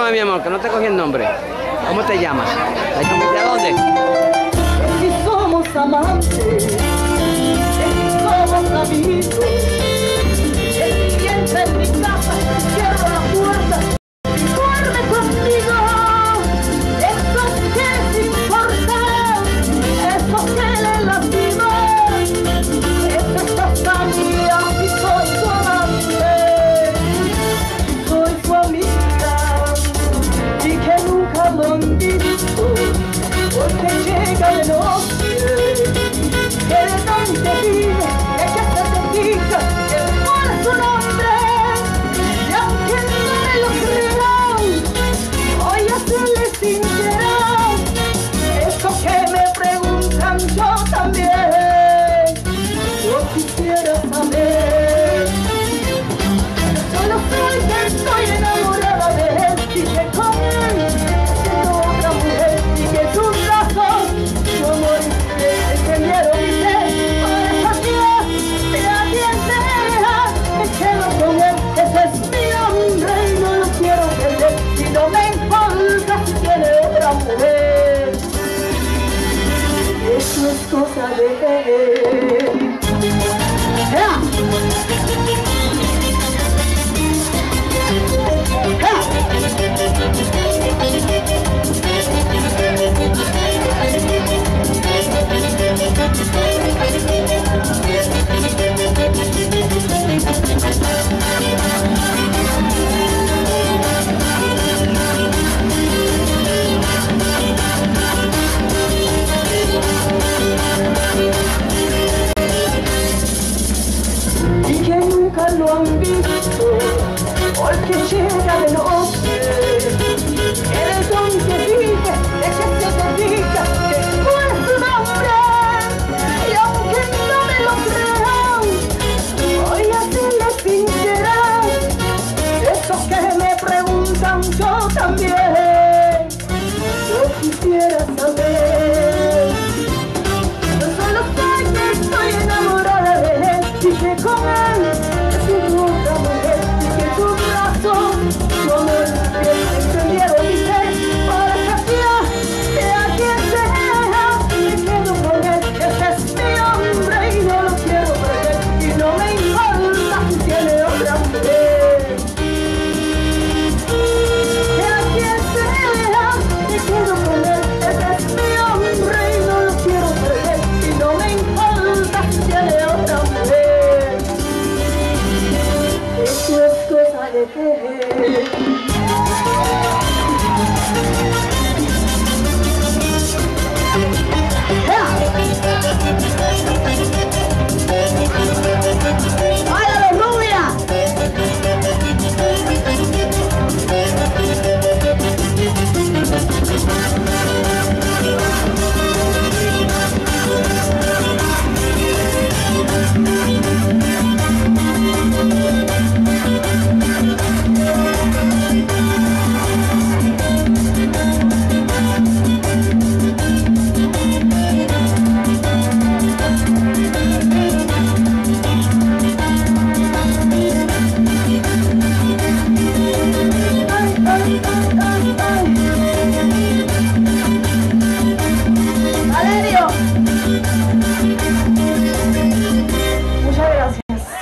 llamas, mi amor? Que no te cogí el nombre. ¿Cómo te llamas? ¿De dónde? Si somos amantes, si somos amigos, el siguiente en mi casa, cierra la puerta y duerme conmigo. Eso que es importante, eso que le lastima, es esta familia y soy su amante, soy su amiga y que nunca lo han visto. Porque llega de noche, que de donde vive, ella se dedica, que por su nombre, y aunque no me lo crean, voy a serle sincera, eso que me preguntan yo también, yo quisiera saber, solo soy que estoy enamorada de él, y que con él, siendo otra mujer, y que sus brazos, su amor que quiero vivir, por esa tía, sea quien sea, me quedo con él, ese es mi hombre y no lo quiero perder, y no me importa si tiene otra mujer, eso es cosa de él. ¡Ja! Y que nunca lo han visto, porque llega de noche, el donde vive, de que se dedica, que no es su nombre, y aunque no me lo crean, voy a serle sincera, eso que me preguntan yo también, yo quisiera saber, yo solo sé que estoy enamorada de él, y que con él es otra mujer, y que sus brazos, su amor, que encendieron mi ser, para saciar, sea quien sea, me quedo con él, ese es mi hombre y no lo quiero perder, y no me importa si tiene otra mujer, sea quien sea, me quedo con él, ese es mi hombre y no lo quiero perder, y no me importa si tiene otra mujer, eso es cosa de él. ¡Hola, rubia! Valerio, muchas gracias.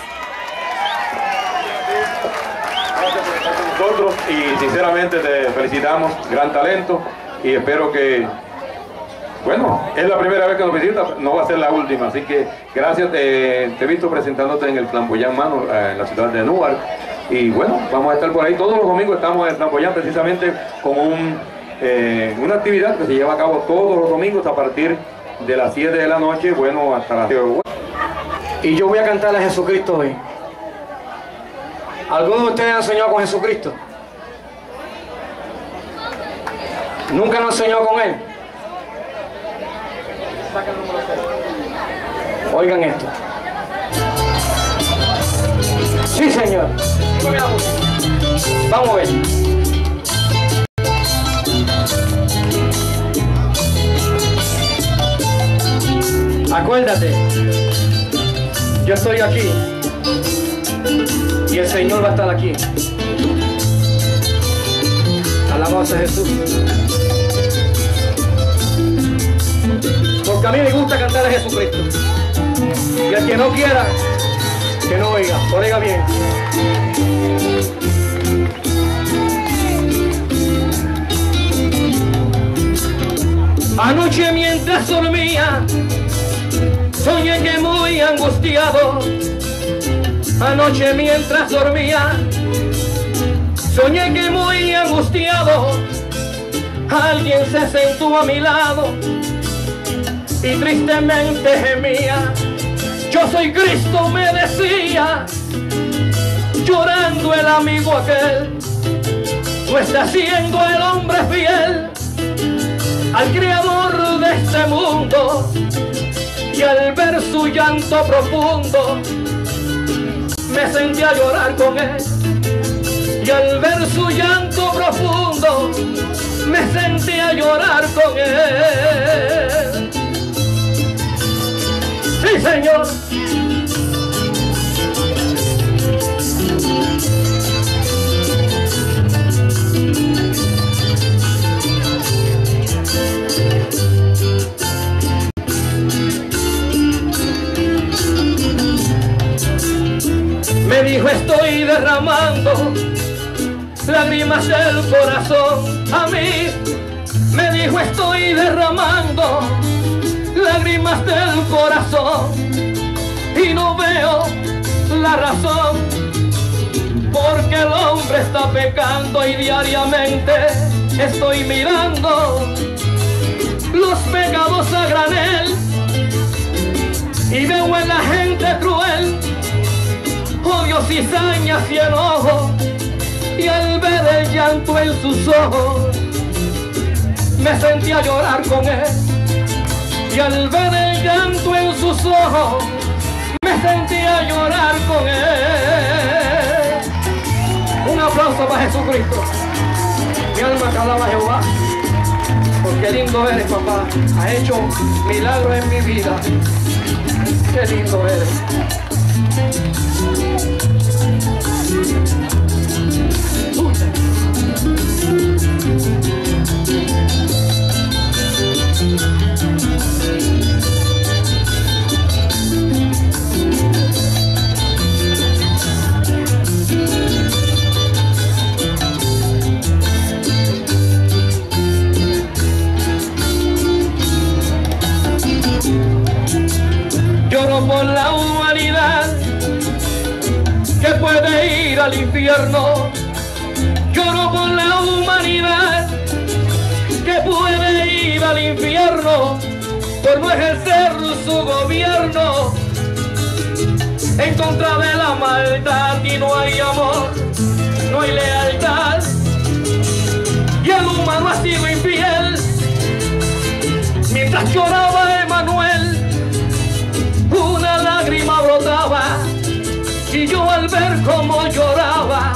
Gracias por estar con nosotros y sinceramente te felicitamos, gran talento y espero que, bueno, es la primera vez que nos visitas, no va a ser la última, así que gracias, te he visto presentándote en el Flamboyán Mano, en la ciudad de Newark y bueno, vamos a estar por ahí, todos los domingos estamos en el Flamboyán precisamente con una actividad que se lleva a cabo todos los domingos a partir de las 7 de la noche, bueno, hasta las 10. Y yo voy a cantarle a Jesucristo hoy. ¿Alguno de ustedes han soñado con Jesucristo? ¿Nunca nos soñó con Él? Oigan esto. Sí, Señor. Vamos a ver. Acuérdate, yo estoy aquí y el Señor va a estar aquí. Alabado sea Jesús. Porque a mí me gusta cantar a Jesucristo. Y el que no quiera, que no oiga. Oiga bien. Anoche mientras dormía, soñé que muy angustiado. Anoche mientras dormía, soñé que muy angustiado. Alguien se sentó a mi lado y tristemente gemía. Yo soy Cristo, me decía, llorando el amigo aquel. No está siendo el hombre fiel al creador de este mundo. Y al ver su llanto profundo, me sentí a llorar con él. Y al ver su llanto profundo, me sentí a llorar con él. Sí, Señor. Me dijo: estoy derramando lágrimas del corazón. A mí me dijo: estoy derramando lágrimas del corazón. Y no veo la razón, porque el hombre está pecando y diariamente estoy mirando los pecados a granel. Y veo en la gente cruel odio, cizañas y enojo, y al ver el llanto en sus ojos, me sentí a llorar con él. Y al ver el llanto en sus ojos, me sentí a llorar con él. Un aplauso para Jesucristo. Mi alma te alaba a Jehová, porque lindo eres, papá. Ha hecho milagros en mi vida. Qué lindo eres. Lloro por la humanidad que puede ir al infierno. Lloro por la humanidad que puede ir al infierno por no ejercer su gobierno en contra de la maldad. Y no hay amor, no hay lealtad, y el humano ha sido infiel. Mientras lloraba Emanuel, una lágrima brotaba, y yo al ver cómo lloraba,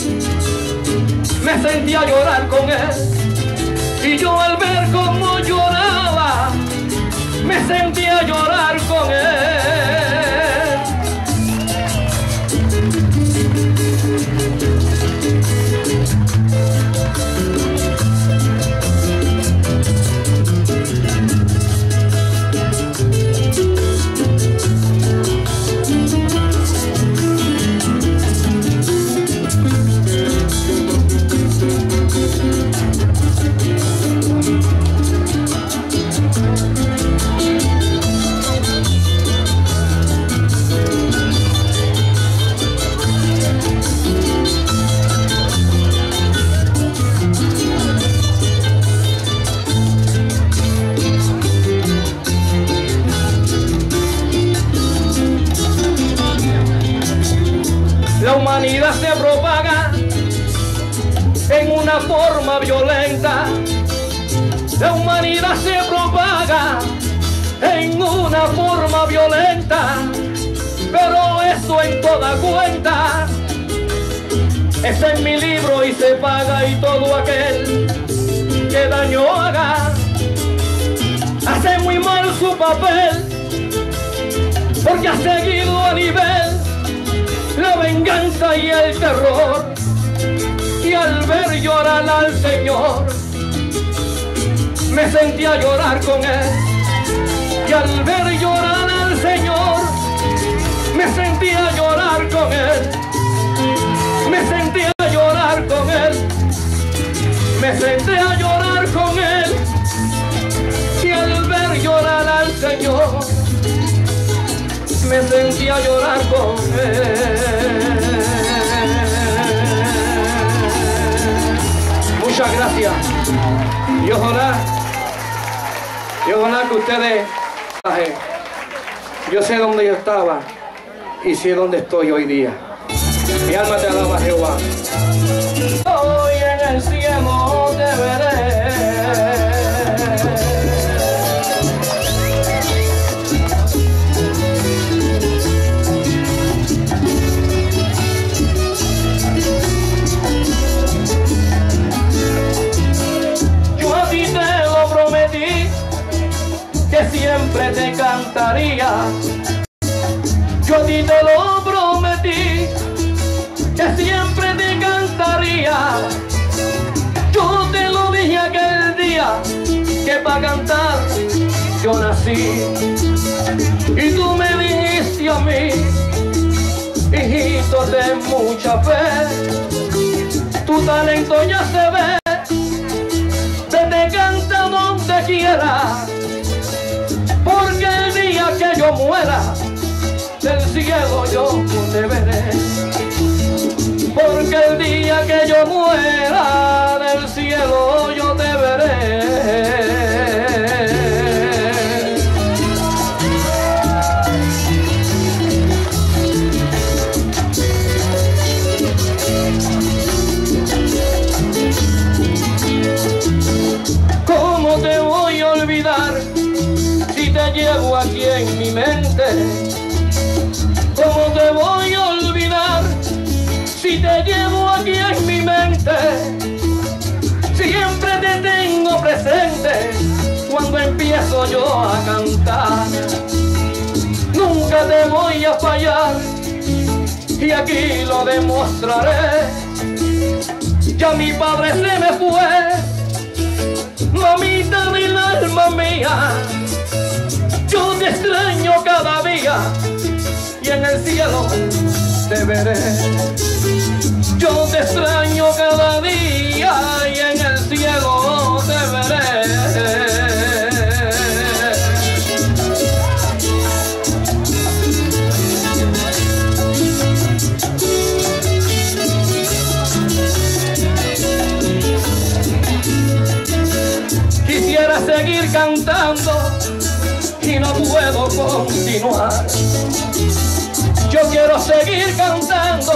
me sentí a llorar con él. Y yo al ver cómo lloraba, me sentí a llorar con él. La humanidad se propaga en una forma violenta. La humanidad se propaga en una forma violenta, pero eso en toda cuenta está en mi libro y se paga. Y todo aquel que daño haga hace muy mal su papel, porque ha seguido a nivel la venganza y el terror, y que al ver llorar al Señor me sentí a llorar con Él, que al ver llorar al Señor me sentí a llorar con Él, me sentí a llorar con Él, me senté a llorar con Él, que al ver llorar al Señor me sentí a llorar con Él. Muchas gracias. Y ojalá que ustedes, yo sé dónde yo estaba y sé dónde estoy hoy día. Mi alma te alaba, Jehová. Hoy en el cielo te veré. Que siempre te cantaría, yo a ti te lo prometí, que siempre te cantaría, yo te lo dije aquel día, que para cantar yo nací, y tú me dijiste a mí, hijito de mucha fe, tu talento ya se ve, vete canta donde quieras, porque el día que yo muera, del cielo yo te veré. Porque el día que yo muera, del cielo yo te veré. ¿Cómo te voy a olvidar si te llevo aquí en mi mente? ¿Cómo te voy a olvidar si te llevo aquí en mi mente? Siempre te tengo presente cuando empiezo yo a cantar. Nunca te voy a fallar y aquí lo demostraré. Ya mi padre se me fue, mamita del alma mía, yo te extraño cada día y en el cielo te veré. Yo te extraño cada día y en el cielo te veré. Quisiera seguir cantando y no puedo continuar. Yo quiero seguir cantando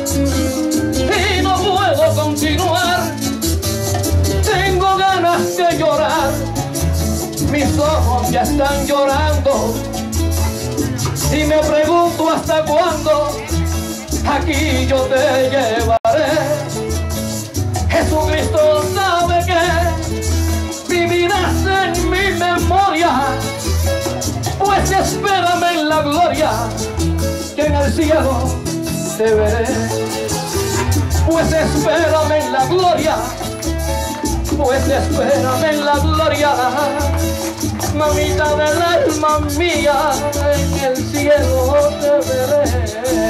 y no puedo continuar. Tengo ganas de llorar, mis ojos ya están llorando y me pregunto hasta cuándo aquí yo te llevaré. Jesucristo sabe que vivirás en mi memoria, pues espérame en la gloria, que en el cielo te veré. Pues espérame en la gloria, pues espérame en la gloria, mamita del alma mía, en el cielo te veré.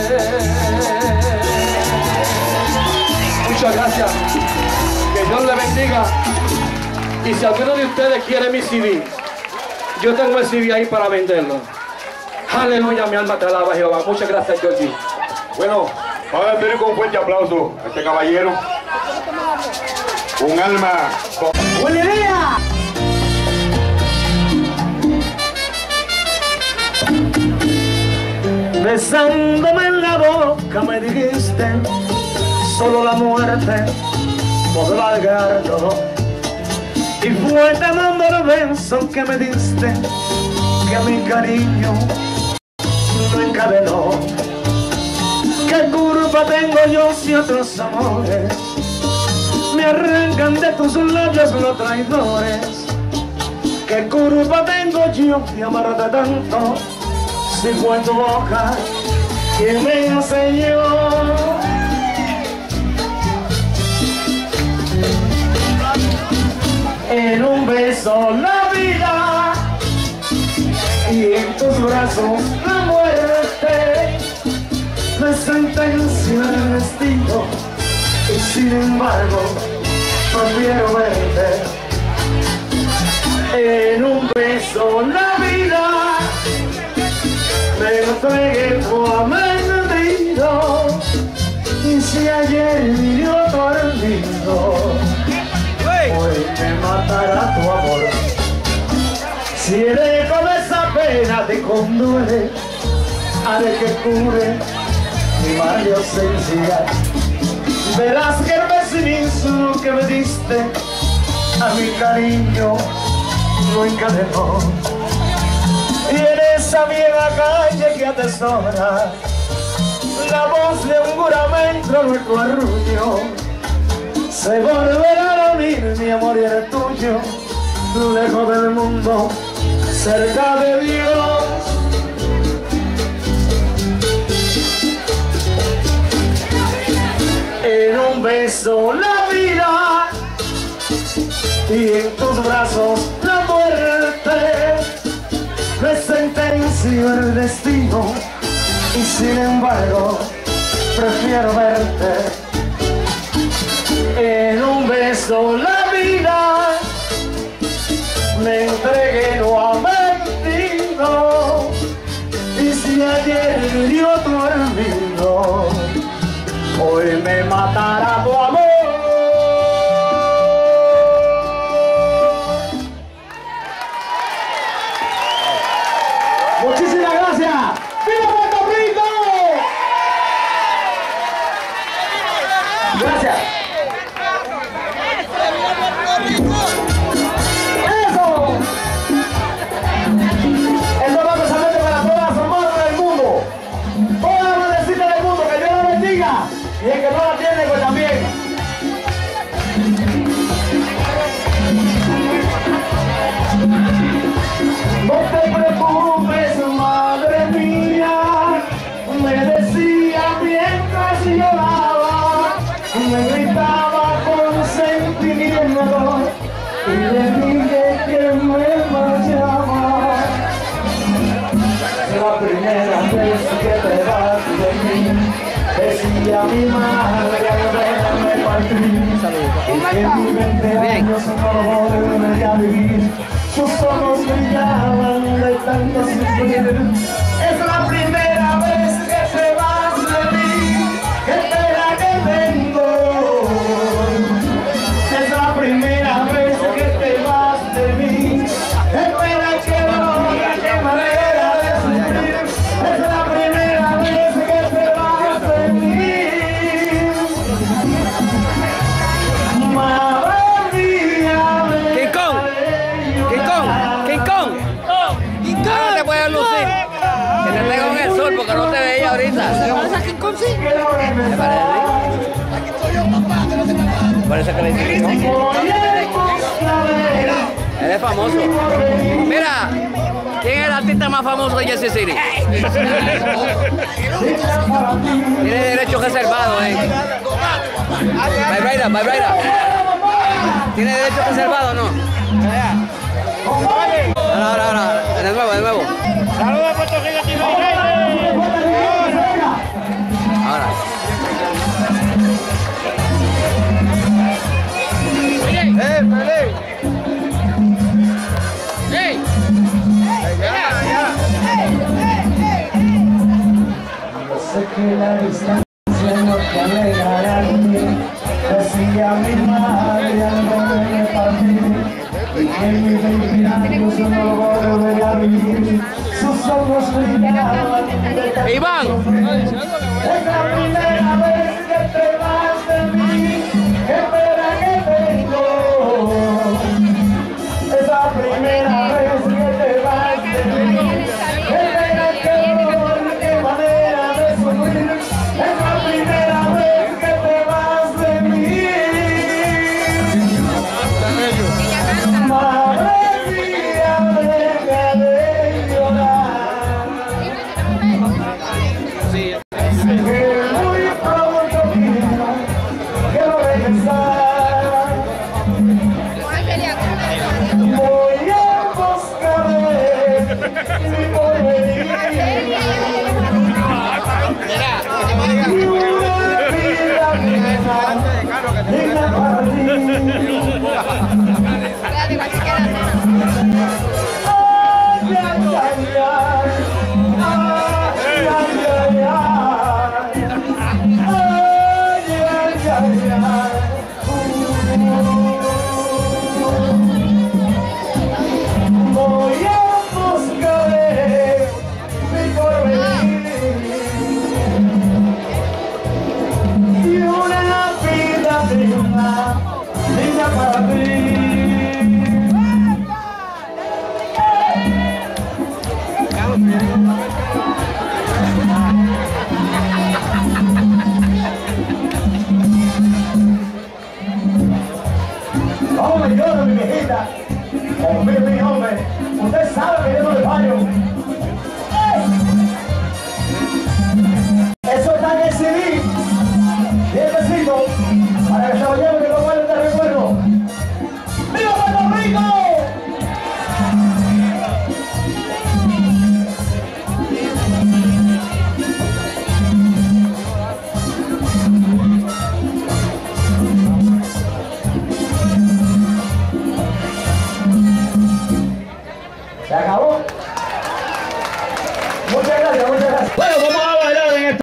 Muchas gracias, que Dios le bendiga. Y si alguno de ustedes quiere mi CD, yo tengo el CD ahí para venderlo. Aleluya, mi alma te alaba, Jehová. Muchas gracias, Georgie. Bueno, vamos a pedir con un fuerte aplauso a este caballero. Un alma con... ¡Buena idea! Besándome en la boca me dijiste, solo la muerte podrá valgarlo. Y fue tan hondo el beso que me diste, que mi cariño no encadenó. ¿Qué culpa tengo yo si otros amores me arrancan de tus labios los traidores? ¿Qué culpa tengo yo de amarte tanto si fue tu boca quien me enseñó? beso la vida y en tus brazos la muerte. Me sentenció el destino y sin embargo prefiero verte. En un beso la vida me entregué tu amor, y si ayer vivió tu olvido, hoy me matará tu amor. Si el eco de esa pena te conduele, haré que cure mi mayor ausencia. Verás que el pesimismo que me diste a mi cariño lo encadenó, y en esa vieja calle que atesora la voz de un juramento nuestro arrullo, se volverá a unir mi amor y el tuyo, lejos del mundo, cerca de Dios. En un beso la vida y en tus brazos la muerte. Me sentenció el destino y sin embargo prefiero verte. En un beso la vida me entregué nuevamente, y si ayer dio tu olvido, hoy me matará tu amor. Muchísimas gracias. ¡Viva Puerto Rico! Gracias. ¡Eso! Esto va precisamente para todas las hermanas del mundo. Todas las madrecitas del mundo, que Dios la bendiga. Y el que no la tiene, pues también. No te preocupes, madre mía, me decía mientras lloraba, me gritaba con sentimiento y le dije que me marchaba. La primera vez que te vas de mí, decía mi madre al verme partir, y que en 20 años no volveré a vivir. Sus ojos brillaban de tanto sufrir. Es la primera vez que te vas de mí, qué pena que tengo. Es la primera vez que te vas de mí, qué pena que no, qué manera de sufrir. Es la primera vez que te vas de mí. Madre mía, King Kong. Ahora te puedes lucir. Que te pego en el sol porque no te veía ahorita. ¿Te parece a King Kong, sí? ¿Te parece? Aquí estoy yo, papá, que no te me parece que le dice King Kong. Él es famoso. Mira, ¿quién es el artista más famoso de Jersey City? Tiene derecho reservado, Vibrator. ¿Tiene derecho reservado o no? Ahora, de nuevo. Saludos a Puerto Rico, TV. Ahora. Sé que la distancia no te alegrará de mí, decía mi madre al verme partir. Y que mi 20 años no volveré a vivir. Sus ojos brillaban de tanto Iván. sufrir. Es la primera vez que te vas de mí, qué pena que tengo. Es la primera vez que te vas de mí, qué pena que no, qué manera de sufrir. Es la primera vez que te vas de mí. Madre mía, deja de llorar, que muy pronto viajar.